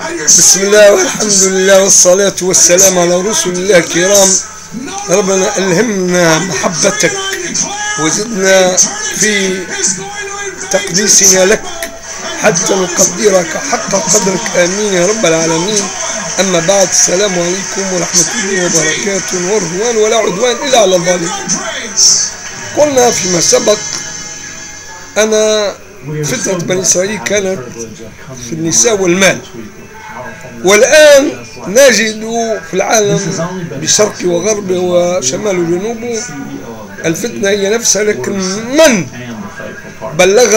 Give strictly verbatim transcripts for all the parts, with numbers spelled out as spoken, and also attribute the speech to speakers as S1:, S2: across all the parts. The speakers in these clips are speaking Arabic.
S1: بسم الله والحمد لله والصلاة والسلام على رسول الله الكرام. ربنا ألهمنا محبتك وزدنا في تقديسنا لك حتى نقدرك حق قدرك، آمين يا رب العالمين. أما بعد، السلام عليكم ورحمة الله وبركاته، ورضوان ولا عدوان إلا على الظالمين. قلنا فيما سبق أن فترة بني إسرائيل كانت في النساء والمال، والآن نجد في العالم بشرقه وغربه وشماله وجنوبه الفتنة هي نفسها، لكن من بلغ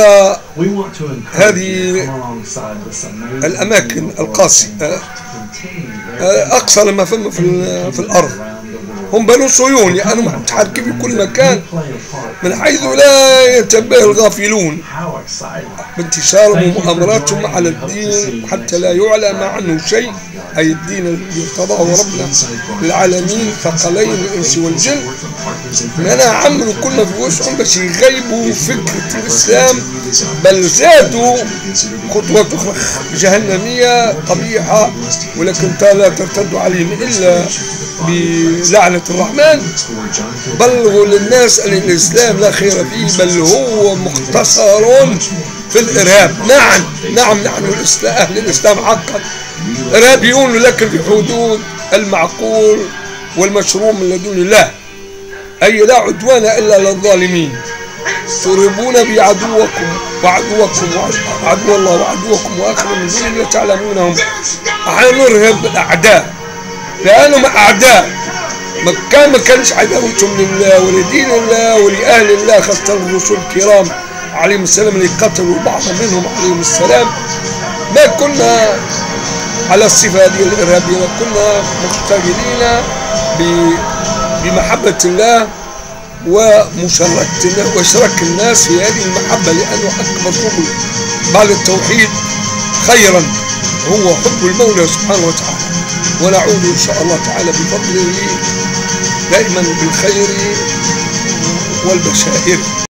S1: هذه الأماكن القاسية أقصى لما فهم في الأرض هم بنو صهيون، يعني متحركين في كل مكان من حيث لا ينتبه الغافلون بانتشارهم ومؤامراتهم على الدين حتى لا يعلم عنه شيء، أي الدين الذي ارتضاه ربنا للعالمين ثقلين الإنس والجن. أنا عملوا كل في وسعهم باش يغيبوا فكرة الإسلام، بل زادوا خطوة أخرى جهنمية قبيحة، ولكن لا ترتد عليهم إلا بلعنة الرحمن. بلغوا للناس أن الإسلام لا خير فيه، بل هو مختصر في الإرهاب. نعم نعم نحن أهل الإسلام حقا إرهابيون، لكن في حدود المعقول والمشروع من لدن الله، أي لا عدوان إلا للظالمين. ترهبون بعدوكم وعدوكم وعدو الله وعدوكم وآخر من دون الله تعلمونهم. نحن نرهب الأعداء لأنهم أعداء، كان ما كانش عداوتهم لله ولدين الله ولأهل الله، خاصة الرسل الكرام عليهم السلام اللي قتلوا بعض منهم عليهم السلام. ما كنا على الصفة هذه الإرهابية، كنا مشتغلين بمحبة الله ومشاركة وإشراك الناس في هذه المحبة، لأنه أكبر شغل بعد التوحيد خيرا هو حب المولى سبحانه وتعالى. ونعود إن شاء الله تعالى بفضله دائما بالخير والبشائر.